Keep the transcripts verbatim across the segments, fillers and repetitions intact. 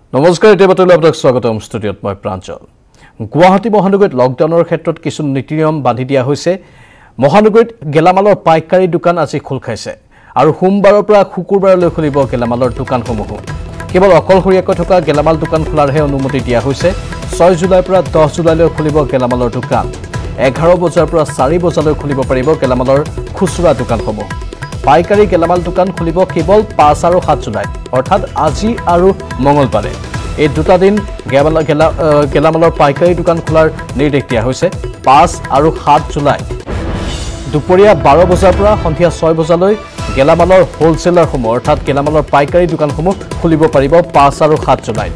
নমস্কাৰ এতিয়া বাতৰিলৈ আপোনাক স্বাগতম ষ্টুডিঅ'ত মই প্ৰাঞ্জল গুৱাহাটী মহানগৰীত লকডাউনৰ ক্ষেত্ৰত কিছু নীতি নিয়ম বান্ধি দিয়া হৈছে মহানগৰীত গেলামালৰ পাইকাৰী দোকান আজি খোল খাইছে আৰু সোমবাৰৰ পৰা শুকুৰবাৰলৈ খুলিব গেলামালৰ দোকানসমূহ কেৱল অকলশৰীয়াকৈ থকা গেলামাল দোকান খোলাৰহে অনুমতি দিয়া হৈছে ছয় জুলাইৰ পৰা দহ জুলাইলৈ খুলিব গেলামালৰ দোকান এঘাৰ বজাৰ পৰা চাৰি বজালৈ খুলিব পাৰিব গেলামালৰ খুচুৰা দোকানসমূহ পাইকাৰী গেলামাল দোকান খুলিব কেৱল পাঁচ আৰু সাত জুলাই অৰ্থাৎ আজি আৰু মঙলবাৰে এই দুটা দিন গেলামালৰ পাইকাৰী দোকান খোলাৰ নিৰ্দেশ দিয়া হৈছে পাঁচ আৰু সাত জুলাই দুপৰীয়া বাৰ বজাৰ পৰা সন্ধিয়া ছয় বজালৈ গেলামালৰ হোলসেলাৰসমূহ অৰ্থাৎ গেলামালৰ পাইকাৰী দোকানসমূহ খুলিব পাৰিব পাঁচ আৰু সাত জুলাই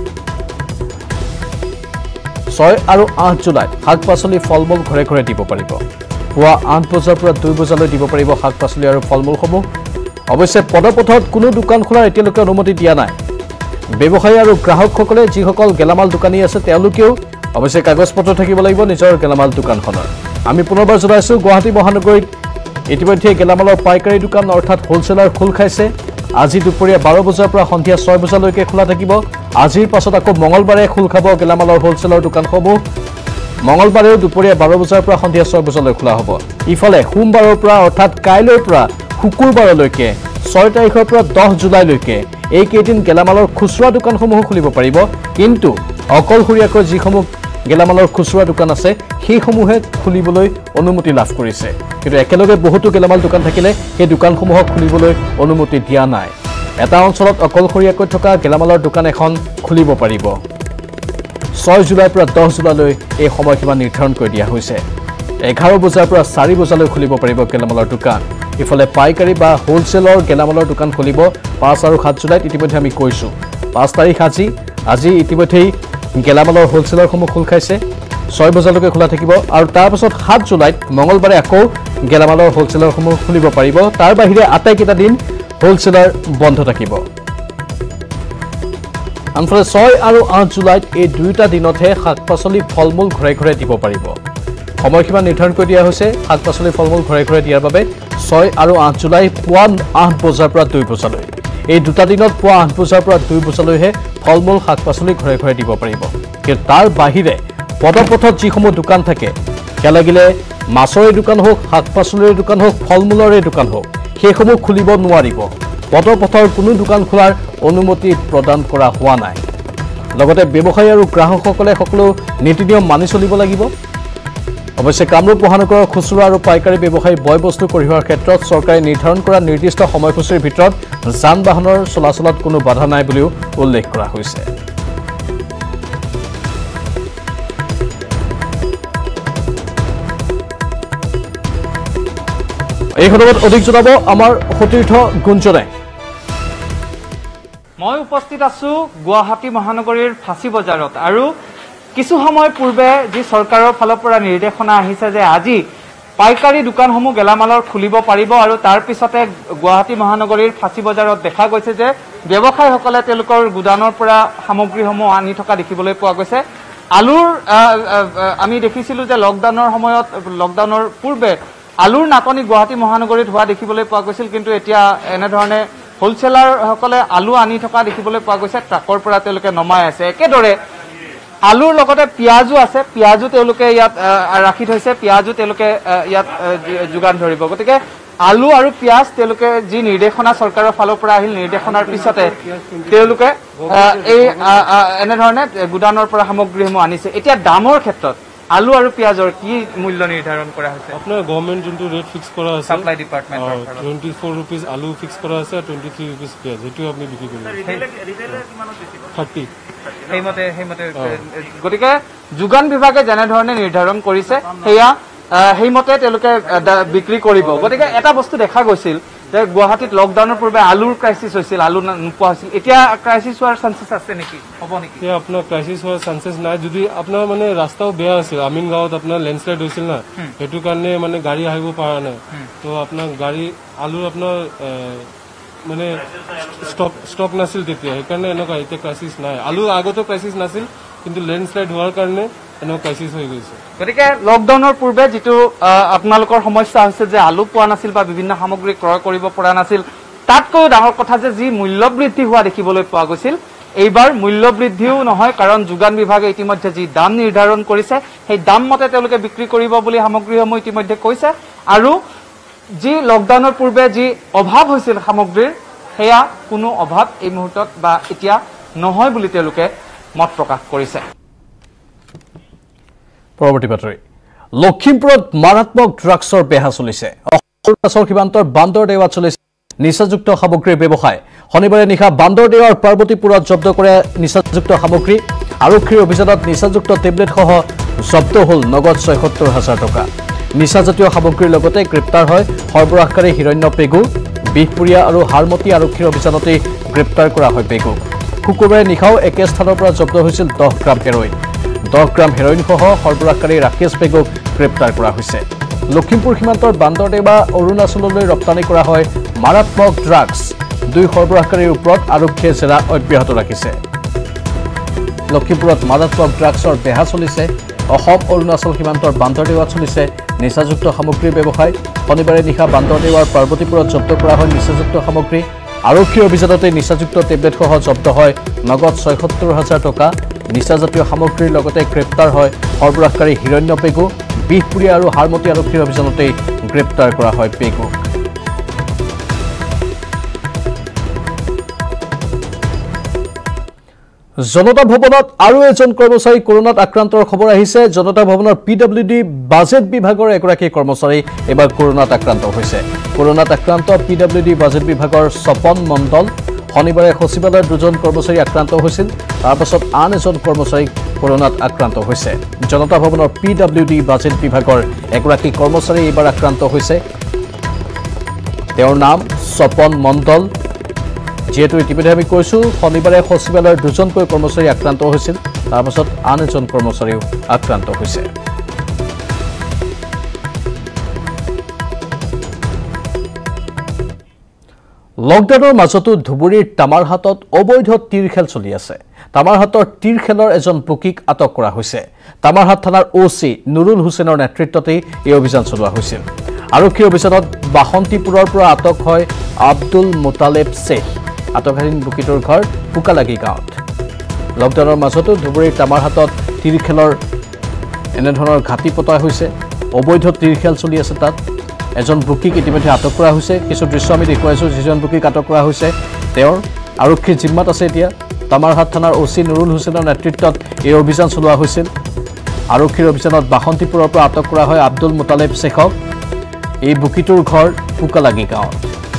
ছয় আৰু আঠ জুলাই শাক পাচলি ফলমূল ঘৰে ঘৰে দিব পাৰিব পুৱা আঠ বজাৰ পৰা দুই বজালৈ দিব পাৰিব শাক পাচলি আৰু ফলমূলসমূহ অৱশ্যে পদপথত কোনো দোকান খোলাৰ এতিয়ালৈকে অনুমতি দিয়া নাই ব্যৱসায়ী আৰু গ্ৰাহকসকলে যিসকল গেলামাল দোকানী আছে তেওঁলোকেও অৱশ্যে কাগজ পত্ৰ থাকিব লাগিব নিজৰ গেলামাল দোকানখনৰ আমি পুনৰবাৰ জনাইছো গুৱাহাটী মহানগৰীত ইতিমধ্যে গেলামালৰ পাইকাৰী দোকান অৰ্থাৎ হোলসেলাৰ খোল খাইছে আজি দুপৰীয়া বাৰ বজাৰ পৰা সন্ধিয়া ছয় বজালৈকে খোলা থাকিব আজিৰ পাছত আকৌ মঙলবাৰে খোল খাব গেলামালৰ হোলসেলাৰ দোকানসমূহ মঙলবাৰেও দুপৰীয়া বাৰ বজাৰ পৰা সন্ধিয়া ছয় বজালৈ খোলা হ'ব ইফালে সোমবাৰৰ পৰা অৰ্থাৎ কাইলৈৰ পৰা শুকুৰবাৰলৈকে ছয় তাৰিখৰ পৰা দহ জুলাইলৈকে এই কেইদিন গেলামালৰ খুচুৰা দোকানসমূহ খুলিব পাৰিব কিন্তু অকলশৰীয়াকৈ যিসমূহ গেলামালৰ খুচুৰা দোকান আছে সেইসমূহে খুলিবলৈ অনুমতি লাভ কৰিছে কিন্তু একেলগে বহুতো গেলামাল দোকান থাকিলে সেই দোকানসমূহক খুলিবলৈ অনুমতি দিয়া নাই এটা অঞ্চলত অকলশৰীয়াকৈ থকা গেলামালৰ দোকান এখন খুলিব পাৰিব ছয় জুলাইৰ পৰা দহ জুলাইলৈ এই সময়সীমা নিৰ্ধাৰণ কৰি দিয়া হৈছে এঘাৰ বজাৰ পৰা চাৰি বজালৈ খুলিব পাৰিব গেলামালৰ দোকান ইফালে পাইকাৰী বা হোলসেলৰ গেলামালৰ দোকান খুলিব পাঁচ আৰু সাত জুলাইত ইতিমধ্যে আমি কৈছো পাঁচ তাৰিখ আজি আজি ইতিমধ্যেই গেলামালৰ হোলসেলাৰসমূহ খোল খাইছে ছয় বজালৈকে খোলা থাকিব আৰু তাৰ পাছত সাত জুলাইত মঙলবাৰে আকৌ গেলামালৰ হোলসেলাৰসমূহ খুলিব পাৰিব তাৰ বাহিৰে আটাইকেইটা দিন হোলসেলাৰ বন্ধ থাকিব আনফালে ছয় আৰু আঠ জুলাইত এই দুইটা দিনতহে শাক পাচলি ফলমূল ঘৰে ঘৰে দিব পাৰিব সময়সীমা নিৰ্ধাৰণ কৰি দিয়া হৈছে শাক পাচলি ফলমূল ঘৰে ঘৰে দিয়াৰ বাবে ছয় আৰু আঠ জুলাই পুৱা আঠ বজাৰ পৰা দুই বজালৈ এই দুটা দিনত পুৱা আঠ বজাৰ পৰা দুই বজালৈহে ফলমূল শাক পাচলি ঘৰে ঘৰে দিব পাৰিব কিন্তু তাৰ বাহিৰে পদপথত যিসমূহ দোকান থাকে সেয়া লাগিলে মাছৰে দোকান হওক শাক পাচলিৰ দোকান হওক ফলমূলৰে দোকান হওক সেইসমূহ খুলিব নোৱাৰিব পদপথৰ কোনো দোকান খোলাৰ অনুমতি প্ৰদান কৰা হোৱা নাই লগতে ব্যৱসায়ী আৰু গ্ৰাহকসকলে সকলো নীতি নিয়ম মানি চলিব লাগিব অৱশ্যে কামৰূপ মহানগৰৰ খুচুৰা আৰু পাইকাৰী ব্যৱসায়ী বয় বস্তু কঢ়িওৱাৰ ক্ষেত্ৰত চৰকাৰে নিৰ্ধাৰণ কৰা নিৰ্দিষ্ট সময়সূচীৰ ভিতৰত যান বাহনৰ চলাচলত কোনো বাধা নাই বুলিও উল্লেখ কৰা হৈছে এই খবৰত অধিক জনাব আমাৰ সতীৰ্থ গুঞ্জনে মই উপস্থিত আছো গুৱাহাটী মহানগৰীৰ ফাঁচী বজাৰত আৰু কিছু সময় পূৰ্বে যি চৰকাৰৰ ফালৰ পৰা নিৰ্দেশনা আহিছে যে আজি পাইকাৰী দোকানসমূহ গেলামালৰ খুলিব পাৰিব আৰু তাৰ পিছতে গুৱাহাটী মহানগৰীৰ ফাঁচী বজাৰত দেখা গৈছে যে ব্যৱসায়ীসকলে তেওঁলোকৰ গুদানৰ পৰা সামগ্ৰীসমূহ আনি থকা দেখিবলৈ পোৱা গৈছে আলুৰ আমি দেখিছিলো যে লকডাউনৰ সময়ত লকডাউনৰ পূৰ্বে আলুৰ নাটনি গুৱাহাটী মহানগৰীত হোৱা দেখিবলৈ পোৱা গৈছিল কিন্তু এতিয়া এনেধৰণে হোলসেলাৰসকলে আলু আনি থকা দেখিবলৈ পোৱা গৈছে ট্ৰাকৰ পৰা তেওঁলোকে নমাই আছে একেদৰে আলুৰ লগতে পিয়াজো আছে পিয়াজো তেওঁলোকে ইয়াত ৰাখি থৈছে পিয়াজো তেওঁলোকে ইয়াত যোগান ধৰিব গতিকে আলু আৰু পিয়াজ তেওঁলোকে যি নিৰ্দেশনা চৰকাৰৰ ফালৰ পৰা আহিল নিৰ্দেশনাৰ পিছতে তেওঁলোকে এই এনেধৰণে গুদানৰ পৰা সামগ্ৰীসমূহ আনিছে এতিয়া দামৰ ক্ষেত্ৰত আলু আৰু পিয়াজৰ কি মূল্য নিৰ্ধাৰণ কৰা হৈছে আপোনাৰ গভৰ্ণমেণ্ট যোনটো ৰেট ফিক্স কৰা আছে সাপ্লাই ডিপাৰ্টমেণ্টৰ টুৱেণ্টি ফ'ৰ ৰুপিজ আলু ফিক্স কৰা আছে টুৱেণ্টি থ্ৰী ৰুপিজ পিয়াজ সেইটো আপুনি বিক্ৰী কৰিব থাৰ্টি সেইমতে সেইমতে গতিকে যোগান বিভাগে যেনেধৰণে নিৰ্ধাৰণ কৰিছে সেয়া সেইমতে তেওঁলোকে বিক্ৰী কৰিব গতিকে এটা বস্তু দেখা গৈছিল যে গুৱাহাটীত লকডাউনৰ পূৰ্বে আলুৰ ক্ৰাইচিছ হৈছিল আলু নোপোৱা হৈছিল এতিয়া ক্ৰাইচিছ হোৱাৰ চান্সেছ আছে নেকি হ'ব নেকি এতিয়া আপোনাৰ ক্ৰাইচিছ হোৱাৰ চান্সেছ নাই যদি আপোনাৰ মানে ৰাস্তাও বেয়া আছিল আমিন গাঁৱত আপোনাৰ লেণ্ডশ্লাইড হৈছিল না সেইটো কাৰণে মানে গাড়ী আহিব পৰা নাই তো আপোনাৰ গাড়ী আলুৰ আপোনাৰ মানে ষ্টক ষ্টক নাছিল তেতিয়া সেইকাৰণে এনেকুৱা এতিয়া ক্ৰাইচিছ নাই আলু আগতো ক্ৰাইচিছ নাছিল কিন্তু লেণ্ডশ্লাইড হোৱাৰ কাৰণে এনেকুৱা ক্ৰাইচিছ হৈ গৈছে গতিকে লকডাউনৰ পূৰ্বে যিটো আপোনালোকৰ সমস্যা হৈছে যে আলু পোৱা নাছিল বা বিভিন্ন সামগ্ৰী ক্ৰয় কৰিব পৰা নাছিল তাতকৈও ডাঙৰ কথা যে যি মূল্য বৃদ্ধি হোৱা দেখিবলৈ পোৱা গৈছিল এইবাৰ মূল্য বৃদ্ধিও নহয়, কাৰণ যোগান বিভাগে ইতিমধ্যে যি দাম নিৰ্ধাৰণ কৰিছে সেই দাম মতে তেওঁলোকে বিক্ৰী কৰিব বুলি সামগ্ৰীসমূহ ইতিমধ্যে কৈছে। আৰু যি লকডাউনৰ পূৰ্বে যি অভাৱ হৈছিল সামগ্ৰীৰ, সেয়া কোনো অভাৱ এই মুহূৰ্তত বা এতিয়া নহয় বুলি তেওঁলোকে মত প্ৰকাশ কৰিছে। পৰৱৰ্তী বাতৰি, লখিমপুৰত মাৰাত্মক ড্ৰাগছৰ বেহা চলিছে। অৰুণাচল সীমান্তৰ বান্দৰদেৱাত চলিছে নিচাযুক্ত সামগ্ৰীৰ ব্যৱসায়। শনিবাৰে নিশা বান্দৰদেৱাৰ পাৰ্বতীপুৰত জব্দ কৰে নিচাযুক্ত সামগ্ৰী। আৰক্ষীৰ অভিযানত নিচাযুক্ত টেবলেটসহ জব্দ হ'ল নগদ ছয়সত্তৰ হাজাৰ টকা। নিচাজাতীয় সামগ্ৰীৰ লগতে গ্ৰেপ্তাৰ হয় সৰবৰাহকাৰী হিৰণ্য পেগু। বিহপুৰীয়া আৰু হাৰমতি আৰক্ষীৰ অভিযানতেই গ্ৰেপ্তাৰ কৰা হয় পেগুক। শুকুৰবাৰে নিশাও একে স্থানৰ পৰা জব্দ হৈছিল দহ গ্ৰাম হেৰইন। দহ গ্ৰাম হেৰইনসহ সৰবৰাহকাৰী ৰাকেশ পেগুক গ্ৰেপ্তাৰ কৰা হৈছে। লখিমপুৰ সীমান্তৰ বান্দৰদেৱা অৰুণাচললৈ ৰপ্তানি কৰা হয় মাৰাত্মক ড্ৰাগছ। দুই সৰবৰাহকাৰীৰ ওপৰত আৰক্ষীয়ে জেৰা অব্যাহত ৰাখিছে। লখিমপুৰত মাৰাত্মক ড্ৰাগছৰ বেহা চলিছে। অসম অৰুণাচল সীমান্তৰ বান্দৰদেৱাত চলিছে নিচাযুক্ত সামগ্ৰীৰ ব্যৱসায়। শনিবাৰে নিশা বান্দৰদেৱাৰ পাৰ্বতীপুৰত জব্দ কৰা হয় নিচাযুক্ত সামগ্ৰী। আৰক্ষীৰ অভিযানতে নিচাযুক্ত টেবলেটসহ জব্দ হয় নগদ ছয়সত্তৰ হাজাৰ টকা। নিচাজাতীয় সামগ্ৰীৰ লগতে গ্ৰেপ্তাৰ হয় সৰবৰাহকাৰী হিৰণ্য পেগু। বিহপুৰীয়া আৰু হাৰমতি আৰক্ষীৰ অভিযানতেই গ্ৰেপ্তাৰ কৰা হয় পেগুক। জনতা ভৱনত আৰু এজন কৰ্মচাৰী কৰোনাত আক্ৰান্তৰ খবৰ আহিছে। জনতা ভৱনৰ পি ডব্লিউ ডি বাজেট বিভাগৰ এগৰাকী কৰ্মচাৰী এবাৰ কৰোনাত আক্ৰান্ত হৈছে। কৰোনাত আক্ৰান্ত পি ডব্লিউ ডি বাজেট বিভাগৰ স্বপন মণ্ডল। শনিবাৰে সচিবালয়ৰ দুজন কৰ্মচাৰী আক্ৰান্ত হৈছিল। তাৰ পাছত আন এজন কৰ্মচাৰী কৰোনাত আক্ৰান্ত হৈছে। জনতা ভৱনৰ পি ডব্লিউ ডি বাজেট বিভাগৰ এগৰাকী কৰ্মচাৰী এইবাৰ আক্ৰান্ত হৈছে। তেওঁৰ নাম স্বপন মণ্ডল। যিহেতু ইতিমধ্যে আমি কৈছোঁ শনিবাৰে সচিবালয়ৰ দুজনকৈ কৰ্মচাৰী আক্ৰান্ত হৈছিল। তাৰ পাছত আন এজন কৰ্মচাৰীও আক্ৰান্ত হৈছে। লকডাউনৰ মাজতো ধুবুৰীৰ তামাৰহাটত অবৈধ তীৰ খেল চলি আছে। তামাৰহাটৰ তীৰ খেলৰ এজন বুকিক আটক কৰা হৈছে। তামাৰহাট থানাৰ অ' চি নুৰুল হুছেইনৰ নেতৃত্বতেই এই অভিযান চলোৱা হৈছিল। আৰক্ষীৰ অভিযানত বাসন্তীপুৰৰ পৰা আটক হয় আব্দুল মোতালেব শ্বেখ। আটকধীন বুকিটোৰ ঘৰ পোকালাগি গাঁৱত। লকডাউনৰ মাজতো ধুবুৰীৰ তামাৰহাটত তীৰ খেলৰ এনেধৰণৰ ঘাটি পতা হৈছে। অবৈধ তীৰ খেল চলি আছে তাত। এজন বুকিক ইতিমধ্যে আটক কৰা হৈছে। কিছু দৃশ্য আমি দেখুৱাইছোঁ। যিজন বুকিক আটক কৰা হৈছে তেওঁৰ আৰক্ষীৰ জিম্মাত আছে এতিয়া। তামাৰহাট থানাৰ অ' চি নুৰুল হুছেইনৰ নেতৃত্বত এই অভিযান চলোৱা হৈছিল। আৰক্ষীৰ অভিযানত বাসন্তীপুৰৰ পৰা আটক কৰা হয় আব্দুল মোতালেব শ্বেখক। এই বুকিটোৰ ঘৰ পোকালাগি গাঁৱত।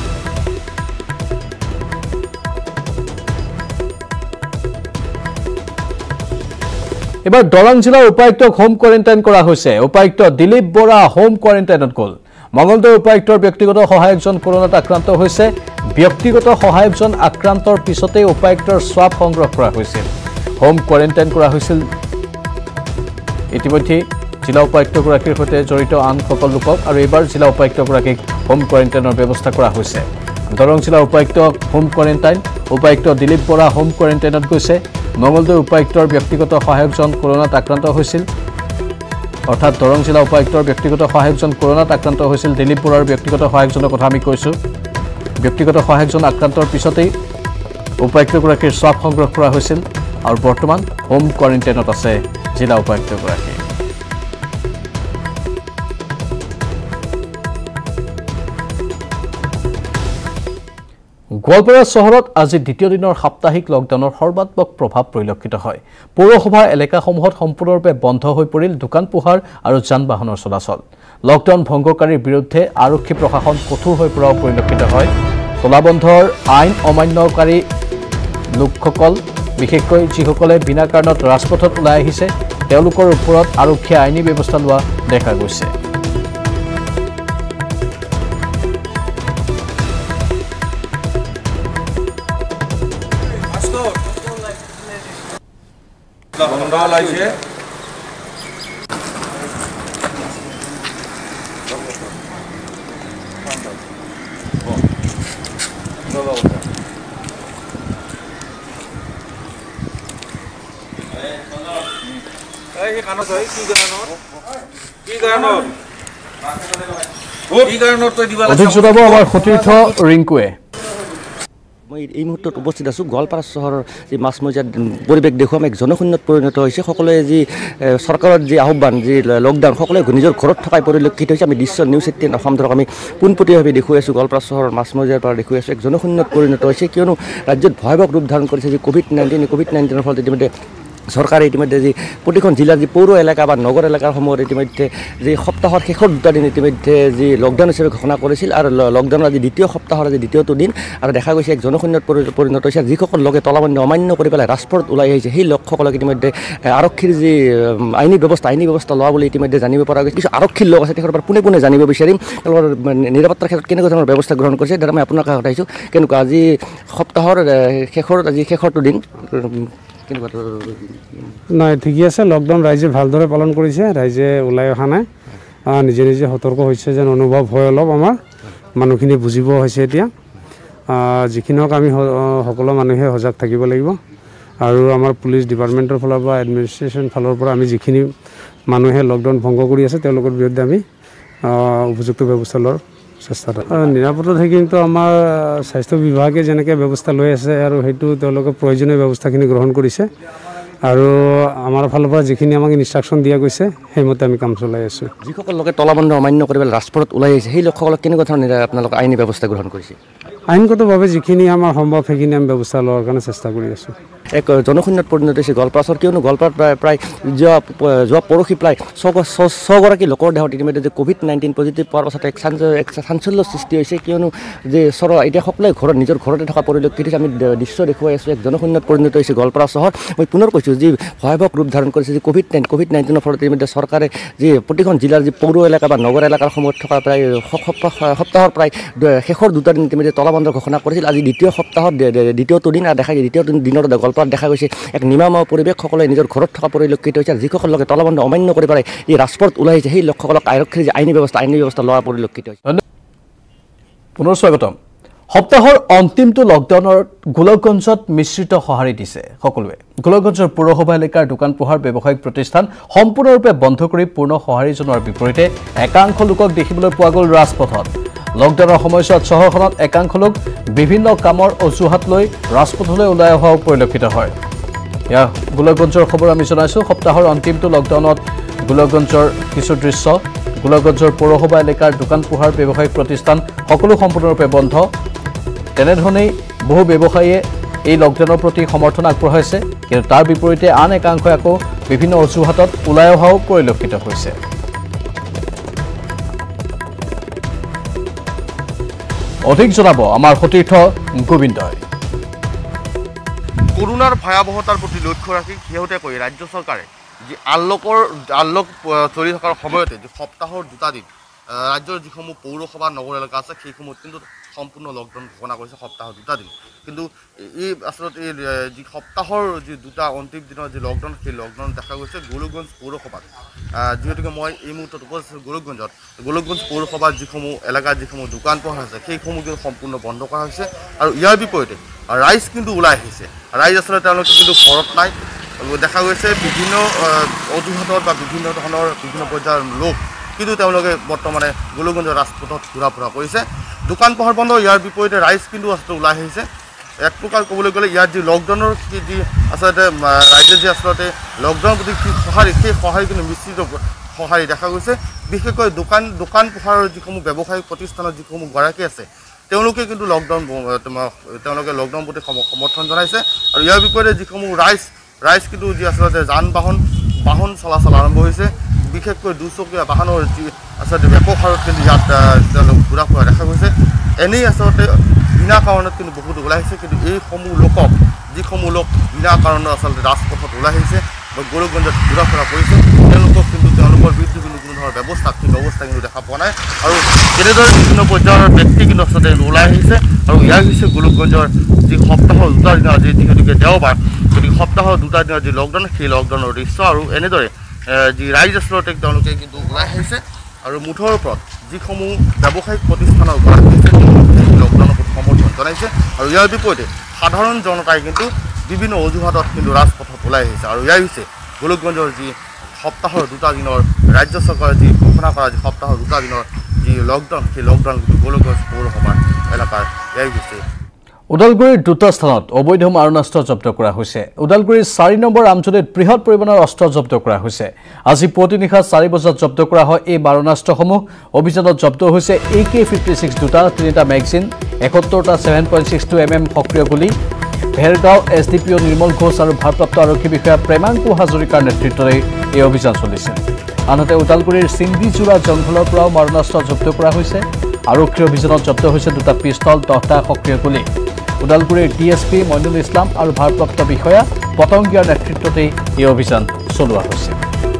এবাৰ দৰং জিলাৰ উপায়ুক্তক হোম কোৱাৰেণ্টাইন কৰা হৈছে। উপায়ুক্ত দিলীপ বৰা হোম কোৱাৰেণ্টাইনত গ'ল। মঙলদৈ উপায়ুক্তৰ ব্যক্তিগত সহায়কজন কৰোনাত আক্ৰান্ত হৈছে। ব্যক্তিগত সহায়কজন আক্ৰান্তৰ পিছতেই উপায়ুক্তৰ স্বাব সংগ্ৰহ কৰা হৈছিল। হোম কোৱাৰেণ্টাইন কৰা হৈছিল ইতিমধ্যে জিলা উপায়ুক্তগৰাকীৰ সৈতে জড়িত আন সকলো লোকক, আৰু এইবাৰ জিলা উপায়ুক্তগৰাকীক হোম কোৱাৰেণ্টাইনৰ ব্যৱস্থা কৰা হৈছে। দৰং জিলা উপায়ুক্ত হোম কোৱাৰেণ্টাইন। উপায়ুক্ত দিলীপ বৰা হোম কোৱাৰেণ্টাইনত গৈছে। মঙলদৈ উপায়ুক্তৰ ব্যক্তিগত সহায়কজন কৰোনাত আক্ৰান্ত হৈছিল। অৰ্থাৎ দৰং জিলা উপায়ুক্তৰ ব্যক্তিগত সহায়কজন কৰোনাত আক্ৰান্ত হৈছিল। দিলীপ বৰাৰ ব্যক্তিগত সহায়কজনৰ কথা আমি কৈছোঁ। ব্যক্তিগত সহায়কজন আক্ৰান্তৰ পিছতেই উপায়ুক্তগৰাকীৰ স্বাব সংগ্ৰহ কৰা হৈছিল, আৰু বৰ্তমান হোম কোৱাৰেণ্টাইনত আছে জিলা উপায়ুক্তগৰাকী। গোৱালপাৰা চহৰত আজি দ্বিতীয় দিনৰ সাপ্তাহিক লকডাউনৰ সৰ্বাত্মক প্ৰভাৱ পৰিলক্ষিত হয়। পৌৰসভাৰ এলেকাসমূহত সম্পূৰ্ণৰূপে বন্ধ হৈ পৰিল দোকান পোহাৰ আৰু যান বাহনৰ চলাচল। লকডাউন ভংগকাৰীৰ বিৰুদ্ধে আৰক্ষী প্ৰশাসন কঠোৰ হৈ পৰাও পৰিলক্ষিত হয়। তোলাবন্ধৰ আইন অমান্যকাৰী লোকসকল, বিশেষকৈ যিসকলে বিনা কাৰণত ৰাজপথত ওলাই আহিছে, তেওঁলোকৰ ওপৰত আৰক্ষীয়ে আইনী ব্যৱস্থা লোৱা দেখা গৈছে। বন্ধ ওলাইছে। অধিক জনাব আমাৰ সতীৰ্থ ৰিংকুৱে। মই এই মুহূৰ্তত উপস্থিত আছোঁ গোৱালপাৰা চহৰৰ যি মাছমজিয়াত পৰিৱেশ দেখুৱাম এক জনশূন্যত পৰিণত হৈছে সকলোৱে যি চৰকাৰৰ যি আহ্বান যি লকডাউন সকলোৱে নিজৰ ঘৰত থকাই পৰিলক্ষিত হৈছে আমি দৃশ্য নিউজ এইটিন অসম ধৰক আমি পোনপটীয়াভাৱে দেখুৱাই আছোঁ গোৱালপাৰা চহৰৰ মাছমজিয়াৰ পৰা দেখুৱাই আছোঁ এক জনশূন্যত পৰিণত হৈছে কিয়নো ৰাজ্যত ভয়াৱহ ৰূপ ধাৰণ কৰিছে যি কোভিড নাইণ্টিন কোভিড নাইণ্টিনৰ ফলত ইতিমধ্যে চৰকাৰে ইতিমধ্যে যি প্ৰতিখন জিলাৰ যি পৌৰ এলেকা বা নগৰ এলেকাসমূহত ইতিমধ্যে যি সপ্তাহৰ শেষৰ দুটা দিন ইতিমধ্যে যি লকডাউন হিচাপে ঘোষণা কৰিছিল আৰু লকডাউনৰ আজি দ্বিতীয় সপ্তাহৰ আজি দ্বিতীয়টো দিন আৰু দেখা গৈছে এক জনশূন্যত পৰিণত হৈছে যিসকল লোকে তলাবন্ধ অমান্য কৰি পেলাই ৰাজপথত ওলাই আহিছে সেই লোকসকলক ইতিমধ্যে আৰক্ষীৰ যি আইনী ব্যৱস্থা আইনী ব্যৱস্থা লোৱা বুলি ইতিমধ্যে জানিব পৰা গৈছে কিছু আৰক্ষীৰ লোক আছে তেখেতৰ পৰা পোনে পোনে জানিব বিচাৰিম তেওঁলোকৰ নিৰাপত্তাৰ ক্ষেত্ৰত কেনেকুৱা ধৰণৰ ব্যৱস্থা গ্ৰহণ কৰিছে দাদা মই আপোনাৰ কাষত আহিছোঁ কেনেকুৱা আজি সপ্তাহৰ শেষৰ আজি শেষৰটো দিন নাই ঠিকই আছে লকডাউন ৰাইজে ভালদৰে পালন কৰিছে ৰাইজে ওলাই অহা নাই নিজে নিজে সতৰ্ক হৈছে যেন অনুভৱ হয় অলপ আমাৰ মানুহখিনি বুজিব হৈছে এতিয়া যিখিনি হওক আমি সকলো মানুহে সজাগ থাকিব লাগিব আৰু আমাৰ পুলিচ ডিপাৰ্টমেণ্টৰ ফালৰ পৰা এডমিনিষ্ট্ৰেশ্যন ফালৰ পৰা আমি যিখিনি মানুহে লকডাউন ভংগ কৰি আছে তেওঁলোকৰ বিৰুদ্ধে আমি উপযুক্ত ব্যৱস্থা লোৱাৰ চেষ্টা নিৰাপত্তা কিন্তু আমাৰ স্বাস্থ্য বিভাগে যেনেকৈ ব্যৱস্থা লৈ আছে আৰু সেইটো তেওঁলোকে প্ৰয়োজনীয় ব্যৱস্থাখিনি গ্ৰহণ কৰিছে আৰু আমাৰ ফালৰ পৰা যিখিনি আমাক ইনষ্ট্ৰাকশ্যন দিয়া গৈছে সেইমতে আমি কাম চলাই আছোঁ যিসকল লোকে তলাবন্ধ অমান্য কৰি পেলাই ৰাজপথত ওলাই আহিছে সেই লোকসকলক কেনেকুৱা ধৰণৰ আপোনালোকে আইনী ব্যৱস্থা গ্ৰহণ কৰিছে আইনগতভাৱে যিখিনি আমাৰ সম্ভৱ সেইখিনি আমি ব্যৱস্থা লোৱাৰ কাৰণে চেষ্টা কৰি আছোঁ এক জনশূন্যত পৰিণত হৈছে গোৱালপাৰা চহৰ কিয়নো গোৱালপাৰাত প্ৰায় প্ৰায় যোৱা যোৱা পৰহি প্ৰায় ছগৰাকী লোকৰ দেহত ইতিমধ্যে যে কোভিড নাইণ্টিন পজিটিভ পোৱাৰ পাছত এক এক চাঞ্চল্যৰ সৃষ্টি হৈছে কিয়নো যে চৰ এতিয়া সকলোৱে ঘৰত নিজৰ ঘৰতে থকা পৰিলক্ষিত হৈছে আমি দৃশ্য দেখুৱাই আছোঁ এক জনশূন্যত পৰিণত হৈছে গোৱালপাৰা চহৰ মই পুনৰ কৈছোঁ যি ভয়াৱহ ৰূপ ধাৰণ কৰিছে যি কোভিড নাইন কোভিড নাইণ্টিনৰ ফলত ইতিমধ্যে চৰকাৰে যি প্ৰতিখন জিলাৰ যি পৌৰ এলেকা বা নগৰ এলেকাসমূহত থকা প্ৰায় সপ্তাহৰ প্ৰায় শেষৰ দুটা দিন ইতিমধ্যে তলাবন্ধ ঘোষণা কৰিছিল আজি দ্বিতীয় সপ্তাহত দ্বিতীয়টো দিন আৰু দেখা যায় দ্বিতীয় দিনৰ গোৱালপাৰাত দেখা গৈছে এক নিমাময় পৰিৱেশ সকলোৱে নিজৰ ঘৰত থকা পৰিলক্ষিত হৈছে আৰু যিসকল লোকে তলাবন্ধ অমান্য কৰি পেলাই এই ৰাজপথত ওলাই আহিছে সেই লোকসকলক আৰক্ষীৰ যে আইনী ব্যৱস্থা আইনী ব্যৱস্থা লোৱা পৰিলক্ষিত হৈছে পুনৰ স্বাগতম সপ্তাহৰ অন্তিমটো লকডাউনৰ গোলকগঞ্জত মিশ্ৰিত সঁহাৰি দিছে সকলোৱে গোলকগঞ্জৰ পৌৰসভা এলেকাৰ দোকান পোহাৰ ব্যৱসায়িক প্ৰতিষ্ঠান সম্পূৰ্ণৰূপে বন্ধ কৰি পূৰ্ণ সঁহাৰি জনোৱাৰ বিপৰীতে একাংশ লোকক দেখিবলৈ পোৱা গ'ল ৰাজপথত লকডাউনৰ সময়ছোৱাত চহৰখনত একাংশ লোক বিভিন্ন কামৰ অজুহাত লৈ ৰাজপথলৈ ওলাই অহাও পৰিলক্ষিত হয় ইয়া গোলকগঞ্জৰ খবৰ আমি জনাইছোঁ সপ্তাহৰ অন্তিমটো লকডাউনত গোলকগঞ্জৰ কিছু দৃশ্য গোলকগঞ্জৰ পৌৰসভা এলেকাৰ দোকান পোহাৰ ব্যৱসায়িক প্ৰতিষ্ঠান সকলো সম্পূৰ্ণৰূপে বন্ধ তেনেধৰণেই বহু ব্যৱসায়ীয়ে এই লকডাউনৰ প্ৰতি সমৰ্থন আগবঢ়াইছে কিন্তু তাৰ বিপৰীতে আন একাংশই আকৌ বিভিন্ন অজুহাতত ওলাই অহাও পৰিলক্ষিত হৈছে অধিক জনাব আমাৰ সতীৰ্থ গোবিন্দই কৰোনাৰ ভয়াৱহতাৰ প্ৰতি লক্ষ্য ৰাখি শেহতীয়াকৈ ৰাজ্য চৰকাৰে যি আনলকৰ আনলক চলি থকাৰ সময়তে যি সপ্তাহৰ দুটা দিন ৰাজ্যৰ যিসমূহ পৌৰসভা নগৰ এলেকা আছে সেইসমূহত কিন্তু সম্পূৰ্ণ লকডাউন ঘোষণা কৰিছে সপ্তাহৰ দুটা দিন কিন্তু এই আচলতে এই যি সপ্তাহৰ যি দুটা অন্তিম দিনৰ যি লকডাউন সেই লকডাউন দেখা গৈছে গোলকগঞ্জ পৌৰসভাত যিহেতুকে মই এই মুহূৰ্তত উপস্থিত আছোঁ গোলকগঞ্জত গোলকগঞ্জ পৌৰসভাত যিসমূহ এলেকাত যিসমূহ দোকান পোহাৰ আছে সেইসমূহ কিন্তু সম্পূৰ্ণ বন্ধ কৰা হৈছে আৰু ইয়াৰ বিপৰীতে ৰাইজ কিন্তু ওলাই আহিছে ৰাইজ আচলতে তেওঁলোকে কিন্তু ঘৰত নাই দেখা গৈছে বিভিন্ন অজুহাতত বা বিভিন্ন ধৰণৰ বিভিন্ন পৰ্যায়ৰ লোক কিন্তু তেওঁলোকে বৰ্তমানে গোলকগঞ্জৰ ৰাজপথত ঘূৰা ফুৰা কৰিছে দোকান পোহাৰ বন্ধ ইয়াৰ বিপৰীতে ৰাইজ কিন্তু আচলতে ওলাই আহিছে এক প্ৰকাৰ ক'বলৈ গ'লে ইয়াত যি লকডাউনৰ যি আচলতে ৰাইজে যি আচলতে লকডাউনৰ প্ৰতি যি সঁহাৰি সেই সঁহাৰি কিন্তু মিশ্ৰিত সঁহাৰি দেখা গৈছে বিশেষকৈ দোকান দোকান পোহাৰৰ যিসমূহ ব্যৱসায়িক প্ৰতিষ্ঠানৰ যিসমূহ গৰাকী আছে তেওঁলোকে কিন্তু লকডাউন তেওঁলোকে লকডাউন প্ৰতি সমৰ্থন জনাইছে আৰু ইয়াৰ বিপৰীতে যিসমূহ ৰাইজ ৰাইজ কিন্তু যি আচলতে যান বাহন বাহন চলাচল আৰম্ভ হৈছে বিশেষকৈ দুচকীয়া বাহনৰ যি আচলতে ব্যাপক হাৰত কিন্তু ইয়াত তেওঁলোক ঘূৰা ফুৰা দেখা গৈছে এনেই আচলতে বিনা কাৰণত কিন্তু বহুত ওলাই আহিছে কিন্তু এইসমূহ লোকক যিসমূহ লোক বিনা কাৰণত আচলতে ৰাজপথত ওলাই আহিছে বা গোলকগঞ্জত ঘূৰা ফুৰা কৰিছে তেওঁলোকক কিন্তু তেওঁলোকৰ বিৰুদ্ধে কিন্তু কোনো ধৰণৰ ব্যৱস্থা সেই ব্যৱস্থা কিন্তু দেখা পোৱা নাই আৰু এনেদৰে বিভিন্ন পৰ্যায়ৰ ব্যক্তি কিন্তু আচলতে ওলাই আহিছে আৰু ইয়াৰ হৈছে গোলকগঞ্জৰ যি সপ্তাহৰ দুটা দিনৰ আজি যিহেতুকে দেওবাৰ গতিকে সপ্তাহৰ দুটা দিনৰ যি লকডাউন সেই লকডাউনৰ দৃশ্য আৰু এনেদৰে যি ৰাইজ আচলতে তেওঁলোকে কিন্তু ওলাই আহিছে আৰু মুঠৰ ওপৰত যিসমূহ ব্যৱসায়িক প্ৰতিষ্ঠানৰ গৰাকী আছে সেই লকডাউনৰ প্ৰতি সমৰ্থন জনাইছে আৰু ইয়াৰ বিপৰীতে সাধাৰণ জনতাই কিন্তু বিভিন্ন অজুহাতত কিন্তু ৰাজপথত ওলাই আহিছে আৰু ইয়াৰ হৈছে গোলকগঞ্জৰ যি সপ্তাহৰ দুটা দিনৰ ৰাজ্য চৰকাৰে যি ঘোষণা কৰা যি সপ্তাহৰ দুটা দিনৰ যি লকডাউন সেই লকডাউন কিন্তু গোলকগঞ্জ পৌৰসভাৰ এলেকাৰ ইয়াৰ হৈছে ওদালগুৰিৰ দুটা স্থানত অবৈধ মাৰণাস্ত্ৰ জব্দ কৰা হৈছে ওদালগুৰিৰ চাৰি নম্বৰ আমজুলিত বৃহৎ পৰিমাণৰ অস্ত্ৰ জব্দ কৰা হৈছে আজি পুৱতি নিশা চাৰি বজাত জব্দ কৰা হয় এই মাৰণাস্ত্ৰসমূহ অভিযানত জব্দ হৈছে এ কে ফিফটি ছিক্স দুটা তিনিটা মেগজিন এসত্তৰটা seven point six two M M সক্ৰিয় গুলী Bhergaon S D P O' Nirmal Ghosh আৰু ভাৰপ্ৰাপ্ত আৰক্ষী বিষয়া প্ৰেমাংকু হাজৰিকাৰ নেতৃত্বত এই অভিযান চলিছে আনহাতে ওদালগুৰিৰ চিন্দিজোৰা জংঘলৰ পৰাও মাৰণাস্ত্ৰ জব্দ কৰা হৈছে আৰক্ষী অভিযানত জব্দ হৈছে দুটা পিষ্টল দহটা সক্ৰিয় গুলী ওদালগুৰিৰ D S P Mainul Islam আৰু ভাৰপ্ৰাপ্ত বিষয়া পতংগীয়াৰ নেতৃত্বতে এই অভিযান চলোৱা হৈছে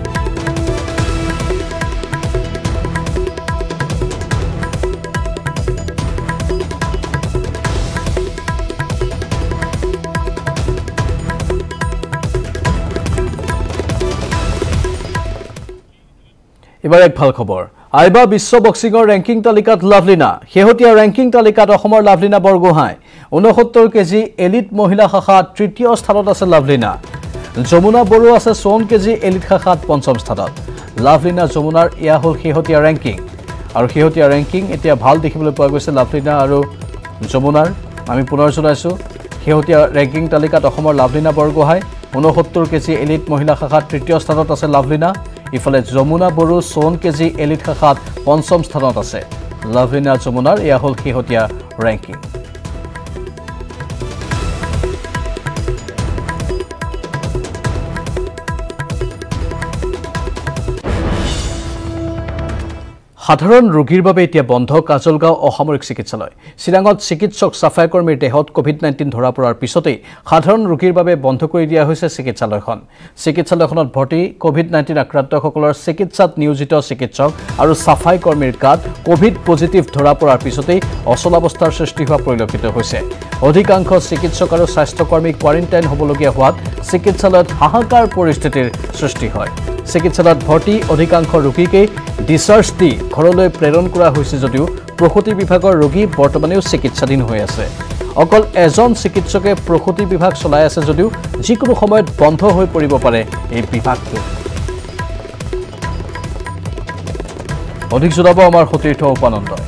এবাৰ এক ভাল খবৰ আইবা বিশ্ব বক্সিঙৰ ৰেংকিং তালিকাত লাভলিনা শেহতীয়া ৰেংকিং তালিকাত অসমৰ লাভলিনা বৰগোহাঁই ঊনসত্তৰ কেজি এলিট মহিলা শাখাত তৃতীয় স্থানত আছে লাভলিনা যমুনা বড়ো আছে চৌৱন্ন কেজি এলিট শাখাত পঞ্চম স্থানত লাভলিনা যমুনাৰ এয়া হ'ল শেহতীয়া ৰেংকিং আৰু শেহতীয়া ৰেংকিং এতিয়া ভাল দেখিবলৈ পোৱা গৈছে লাভলিনা আৰু যমুনাৰ আমি পুনৰ জনাইছোঁ শেহতীয়া ৰেংকিং তালিকাত অসমৰ লাভলিনা বৰগোহাঁই ঊনসত্তৰ কেজি এলিট মহিলা শাখাত তৃতীয় স্থানত আছে লাভলিনা ইফালে যমুনা বড়ো চৌৱন্ন কেজি এলিট শাখাত পঞ্চম স্থানত আছে লাভলিনা যমুনাৰ এয়া হ'ল শেহতীয়া ৰেংকিং সাধাৰণ ৰোগীৰ বাবে এতিয়া বন্ধ কাজলগাঁও অসামৰিক চিকিৎসালয় চিৰাঙত চিকিৎসক সাফাই কৰ্মীৰ দেহত কোভিড নাইণ্টিন ধৰা পৰাৰ পিছতেই সাধাৰণ ৰোগীৰ বাবে বন্ধ কৰি দিয়া হৈছে চিকিৎসালয়খন চিকিৎসালয়খনত ভৰ্তি কোভিড নাইণ্টিন আক্ৰান্তসকলৰ চিকিৎসাত নিয়োজিত চিকিৎসক আৰু সাফাই কৰ্মীৰ গাত কোভিড পজিটিভ ধৰা পৰাৰ পিছতেই অচলাৱস্থাৰ সৃষ্টি হোৱা পৰিলক্ষিত হৈছে অধিকাংশ চিকিৎসক আৰু স্বাস্থ্যকৰ্মী কোৱাৰেণ্টাইন হ'বলগীয়া হোৱাত চিকিৎসালয়ত হাহাকাৰ পৰিস্থিতিৰ সৃষ্টি হয় চিকিৎসালয়ত ভৰ্তি অধিকাংশ ৰোগীকে ডিচাৰ্জ দি ঘৰলৈ প্ৰেৰণ কৰা হৈছে যদিও প্ৰসূতি বিভাগৰ ৰোগী বৰ্তমানেও চিকিৎসাধীন হৈ আছে অকল এজন চিকিৎসকে প্ৰসূতি বিভাগ চলাই আছে যদিও যিকোনো সময়ত বন্ধ হৈ পৰিব পাৰে এই বিভাগটো অধিক জনাব আমাৰ সতীৰ্থ উপানন্দই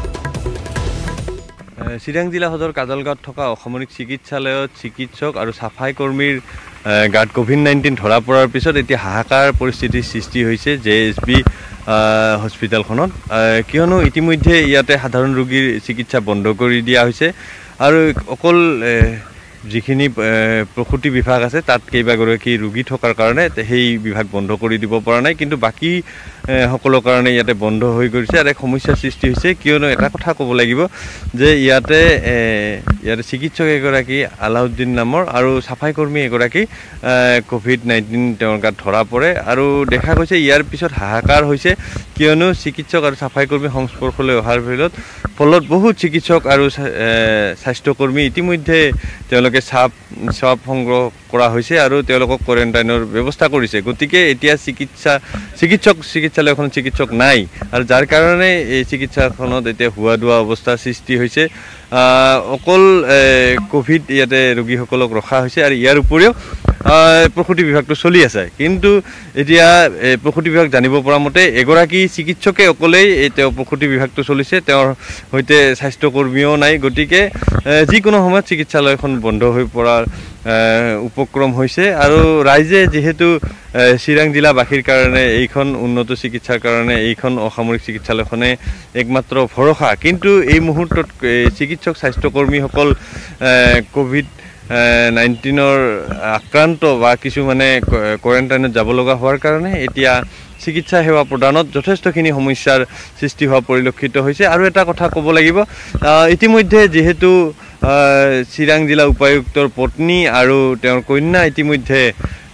চিৰাং জিলা সদৰ কাজলগাঁৱত থকা অসামৰিক চিকিৎসালয়ত চিকিৎসক আৰু সাফাই কৰ্মীৰ গাত কোভিড নাইণ্টিন ধৰা পৰাৰ পিছত এতিয়া হাহাকাৰ পৰিস্থিতিৰ সৃষ্টি হৈছে জে এছ বি হস্পিটেলখনত কিয়নো ইতিমধ্যে ইয়াতে সাধাৰণ ৰোগীৰ চিকিৎসা বন্ধ কৰি দিয়া হৈছে আৰু অকল যিখিনি প্ৰসূতি বিভাগ আছে তাত কেইবাগৰাকী ৰোগী থকাৰ কাৰণে সেই বিভাগ বন্ধ কৰি দিব পৰা নাই কিন্তু বাকী সকলৰ কাৰণে ইয়াতে বন্ধ হৈ গৈছে আৰু এক সমস্যাৰ সৃষ্টি হৈছে কিয়নো এটা কথা ক'ব লাগিব যে ইয়াতে ইয়াতে চিকিৎসক এগৰাকী আলাউদ্দিন নামৰ আৰু সাফাই কৰ্মী এগৰাকী কোভিড নাইণ্টিন তেওঁৰ গাত ধৰা পৰে আৰু দেখা গৈছে ইয়াৰ পিছত হাহাকাৰ হৈছে কিয়নো চিকিৎসক আৰু সাফাই কৰ্মী সংস্পৰ্শলৈ অহাৰ ফলত ফলত বহুত চিকিৎসক আৰু স্বাস্থ্যকৰ্মী ইতিমধ্যে তেওঁলোকে চাপ চাপ সংগ্ৰহ কৰা হৈছে আৰু তেওঁলোকক কোৱাৰেণ্টাইনৰ ব্যৱস্থা কৰিছে গতিকে এতিয়া চিকিৎসা চিকিৎসক চিকিৎসালয়খনত চিকিৎসক নাই আৰু যাৰ কাৰণে এই চিকিৎসাখনত এতিয়া হুৱা দুৱা অৱস্থাৰ সৃষ্টি হৈছে অকল কোভিড ইয়াতে ৰোগীসকলক ৰখা হৈছে আৰু ইয়াৰ উপৰিও প্ৰসূতি বিভাগটো চলি আছে কিন্তু এতিয়া প্ৰসূতি বিভাগ জানিব পৰা মতে এগৰাকী চিকিৎসকে অকলেই তেওঁ প্ৰসূতি বিভাগটো চলিছে তেওঁৰ সৈতে স্বাস্থ্যকৰ্মীও নাই গতিকে যিকোনো সময়ত চিকিৎসালয়খন বন্ধ হৈ পৰাৰ উপক্ৰম হৈছে আৰু ৰাইজে যিহেতু চিৰাং জিলাবাসীৰ কাৰণে এইখন উন্নত চিকিৎসাৰ কাৰণে এইখন অসামৰিক চিকিৎসালয়খনে একমাত্ৰ ভৰসা কিন্তু এই মুহূৰ্তত চিকিৎসক স্বাস্থ্যকৰ্মীসকল কোভিড নাইণ্টিনৰ আক্ৰান্ত বা কিছুমানে কোৱাৰেণ্টাইনত যাব লগা হোৱাৰ কাৰণে এতিয়া চিকিৎসা সেৱা প্ৰদানত যথেষ্টখিনি সমস্যাৰ সৃষ্টি হোৱা পৰিলক্ষিত হৈছে আৰু এটা কথা ক'ব লাগিব ইতিমধ্যে যিহেতু চিৰাং জিলা উপায়ুক্তৰ পত্নী আৰু তেওঁৰ কন্যা ইতিমধ্যে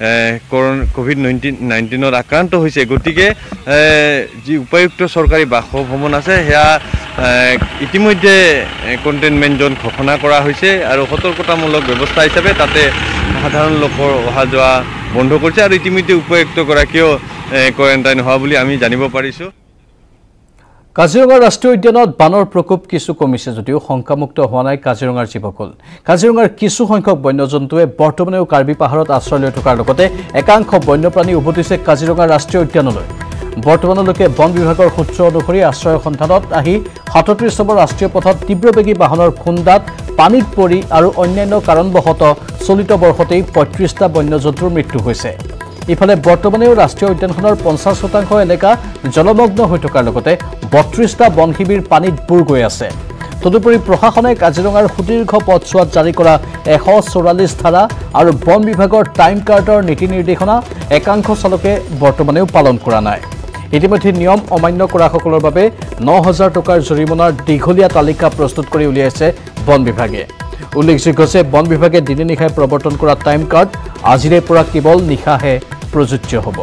কোভিড নাইণ্টিন নাইণ্টিনত আক্ৰান্ত হৈছে গতিকে যি উপায়ুক্ত চৰকাৰী বাসভৱন আছে সেয়া ইতিমধ্যে কণ্টেইনমেণ্ট জ'ন ঘোষণা কৰা হৈছে আৰু সতৰ্কতামূলক ব্যৱস্থা হিচাপে তাতে সাধাৰণ লোকৰ অহা যোৱা বন্ধ কৰিছে আৰু ইতিমধ্যে উপায়ুক্তগৰাকীয়েও কোৱাৰেণ্টাইন হোৱা বুলি আমি জানিব পাৰিছোঁ কাজিৰঙা ৰাষ্ট্ৰীয় উদ্যানত বানৰ প্ৰকোপ কিছু কমিছে যদিও শংকামুক্ত হোৱা নাই কাজিৰঙাৰ জীৱকুল কাজিৰঙাৰ কিছু সংখ্যক বন্যজন্তুৱে বৰ্তমানেও কাৰ্বি পাহাৰত আশ্ৰয় লৈ থকাৰ লগতে একাংশ বন্যপ্ৰাণী উভতিছে কাজিৰঙা ৰাষ্ট্ৰীয় উদ্যানলৈ বৰ্তমানলৈকে বন বিভাগৰ সূত্ৰ অনুসৰি আশ্ৰয়ৰ সন্ধানত আহি সাতত্ৰিশ নম্বৰ ৰাষ্ট্ৰীয় পথত তীব্ৰবেগী বাহনৰ খুন্দাত পানীত পৰি আৰু অন্যান্য কাৰণবশতঃ চলিত বৰ্ষতেই পঁয়ত্ৰিশটা বন্যজন্তুৰ মৃত্যু হৈছে। ইফালে বৰ্তমানেও ৰাষ্ট্ৰীয় উদ্যানখনৰ পঞ্চাছ শতাংশ এলেকা জলমগ্ন হৈ থকাৰ লগতে বত্ৰিশটা বন শিবিৰ পানীত বুৰ গৈ আছে। তদুপৰি প্ৰশাসনে কাজিৰঙাৰ সুদীৰ্ঘ পথছোৱাত জাৰি কৰা এশ চৌৰাল্লিছ ধাৰা আৰু বন বিভাগৰ টাইম কাৰ্ডৰ নীতি নিৰ্দেশনা একাংশ চালকে বৰ্তমানেও পালন কৰা নাই। ইতিমধ্যে নিয়ম অমান্য কৰাসকলৰ বাবে ন হাজাৰ টকাৰ জৰিমনাৰ দীঘলীয়া তালিকা প্ৰস্তুত কৰি উলিয়াইছে বন বিভাগে। উল্লেখযোগ্য যে বন বিভাগে দিনে নিশাই প্ৰৱৰ্তন কৰা টাইম কাৰ্ড আজিৰে পৰা কেৱল নিশাহে প্ৰযোজ্য হ'ব।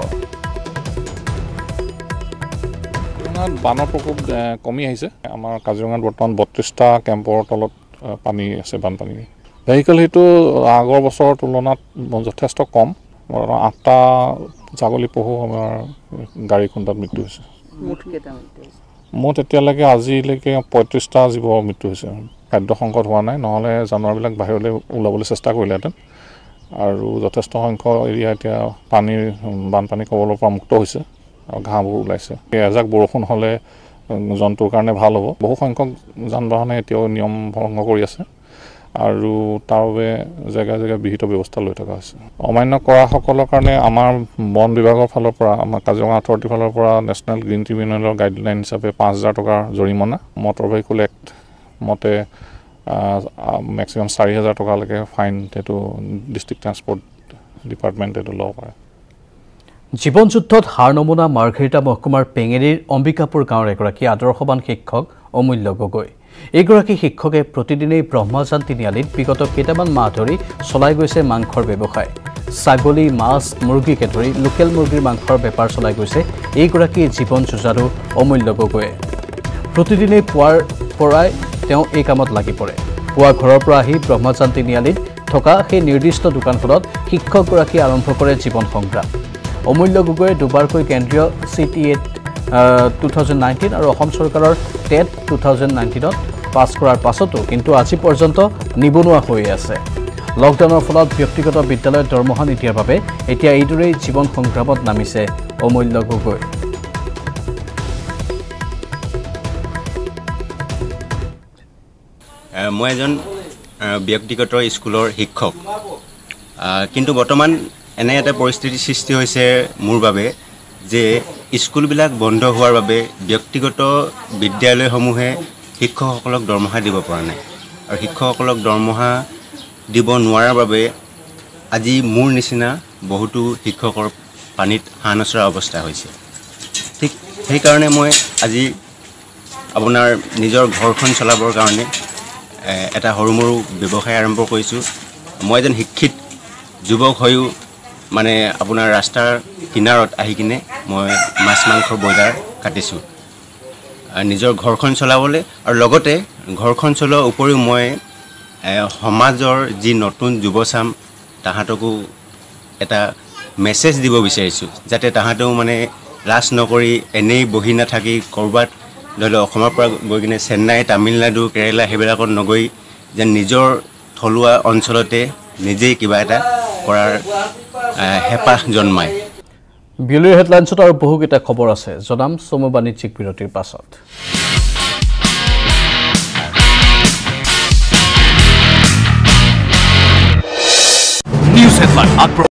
বানৰ প্ৰকোপ কমি আহিছে। আমাৰ কাজিৰঙাত বৰ্তমান বত্ৰিশটা কেম্পৰ তলত পানী আছে, বানপানী। ভেহিকেল সেইটো আগৰ বছৰৰ তুলনাত যথেষ্ট কম। আঠটা ছাগলী পহু আমাৰ গাড়ী খুন্দাত মৃত্যু হৈছে। মুঠ এতিয়ালৈকে আজিলৈকে পঁয়ত্ৰিশটা জীৱৰ মৃত্যু হৈছে। খাদ্য সংকট হোৱা নাই, নহ'লে জানোৱাৰবিলাক বাহিৰলৈ ওলাবলৈ চেষ্টা কৰিলেহেঁতেন। আৰু যথেষ্ট সংখ্যক এৰিয়া এতিয়া পানীৰ বানপানী কবলৰ পৰা মুক্ত হৈছে আৰু ঘাঁহবোৰ ওলাইছে। এজাক বৰষুণ হ'লে জন্তুৰ কাৰণে ভাল হ'ব। বহু সংখ্যক যান বাহনে এতিয়াও নিয়ম ভংগ কৰি আছে আৰু তাৰ বাবে জেগা জেগা বিহিত ব্যৱস্থা লৈ থকা হৈছে। অমান্য কৰাসকলৰ কাৰণে আমাৰ বন বিভাগৰ ফালৰ পৰা, আমাৰ কাজিৰঙা অথৰিটিৰ ফালৰ পৰা নেশ্যনেল গ্ৰীণ ট্ৰিবিউনেলৰ গাইডলাইন হিচাপে পাঁচ হাজাৰ টকাৰ জৰিমনা, মটৰ ভেহিকুল এক্ট মতে মেক্সিমাম চাৰি হাজাৰ টকালৈকে ফাইন সেইটো ডিষ্ট্ৰিক্ট ট্ৰান্সপৰ্ট ডিপাৰ্টমেণ্টে এইটো ল'ব পাৰে। জীৱন যুদ্ধত হাৰ নমুনা মাৰ্ঘেৰিটা মহকুমাৰ পেঙেৰীৰ অম্বিকাপুৰ গাঁৱৰ এগৰাকী আদৰ্শবান শিক্ষক অমূল্য গগৈ। এইগৰাকী শিক্ষকে প্ৰতিদিনেই ব্ৰহ্মজান তিনিআলিত বিগত কেইটামান মাহ ধৰি চলাই গৈছে মাংসৰ ব্যৱসায়। ছাগলী, মাছ, মুৰ্গীকে ধৰি লোকেল মুৰ্গীৰ মাংসৰ বেপাৰ চলাই গৈছে এইগৰাকী জীৱন যুঁজাৰু অমূল্য গগৈয়ে। প্ৰতিদিনেই পুৱাৰ পৰাই তেওঁ এই কামত লাগি পৰে। পুৱা ঘৰৰ পৰা আহি ব্ৰহ্মজান তিনিআলিত থকা সেই নিৰ্দিষ্ট দোকানখনত শিক্ষকগৰাকী আৰম্ভ কৰে জীৱন সংগ্ৰাম। অমূল্য গগৈয়ে দুবাৰকৈ কেন্দ্ৰীয় C T ET two thousand nineteen আৰু অসম চৰকাৰৰ টেট টু থাউজেণ্ড নাইনটিনত পাছ কৰাৰ পাছতো কিন্তু আজি পৰ্যন্ত নিবনুৱা হৈ আছে। লকডাউনৰ ফলত ব্যক্তিগত বিদ্যালয়ত দৰমহা নিদিয়াৰ বাবে এতিয়া এইদৰেই জীৱন সংগ্ৰামত নামিছে অমূল্য গগৈ। মই এজন ব্যক্তিগত স্কুলৰ শিক্ষক, কিন্তু বৰ্তমান এনে এটা পৰিস্থিতিৰ সৃষ্টি হৈছে মোৰ বাবে যে স্কুলবিলাক বন্ধ হোৱাৰ বাবে ব্যক্তিগত বিদ্যালয়সমূহে শিক্ষকসকলক দৰমহা দিব পৰা নাই আৰু শিক্ষকসকলক দৰমহা দিব নোৱাৰাৰ বাবে আজি মোৰ নিচিনা বহুতো শিক্ষকৰ পানীত হাঁহ নচৰা অৱস্থা হৈছে। ঠিক সেইকাৰণে মই আজি আপোনাৰ নিজৰ ঘৰখন চলাবৰ কাৰণে এটা সৰু মৰু ব্যৱসায় আৰম্ভ কৰিছোঁ। মই এজন শিক্ষিত যুৱক হৈও মানে আপোনাৰ ৰাস্তাৰ কিনাৰত আহি কিনে মই মাছ মাংসৰ বজাৰ কাটিছোঁ নিজৰ ঘৰখন চলাবলৈ, আৰু লগতে ঘৰখন চলোৱাৰ উপৰিও মই সমাজৰ যি নতুন যুৱচাম তাহাঁতকো এটা মেছেজ দিব বিচাৰিছোঁ যাতে তাহাঁতেও মানে লাজ নকৰি এনেই বহি নাথাকি ক'ৰবাত ধৰি লওক অসমৰ পৰা গৈ কিনে চেন্নাই, তামিলনাডু, কেৰেলা সেইবিলাকত নগৈ যেন নিজৰ থলুৱা অঞ্চলতে নিজেই কিবা এটা কৰাৰ হেঁপাহ জন্মায়। বিয়লিৰ হেডলাইন্সত আৰু বহুকেইটা খবৰ আছে, জনাম চমু বাণিজ্যিক বিৰতিৰ পাছত। News headline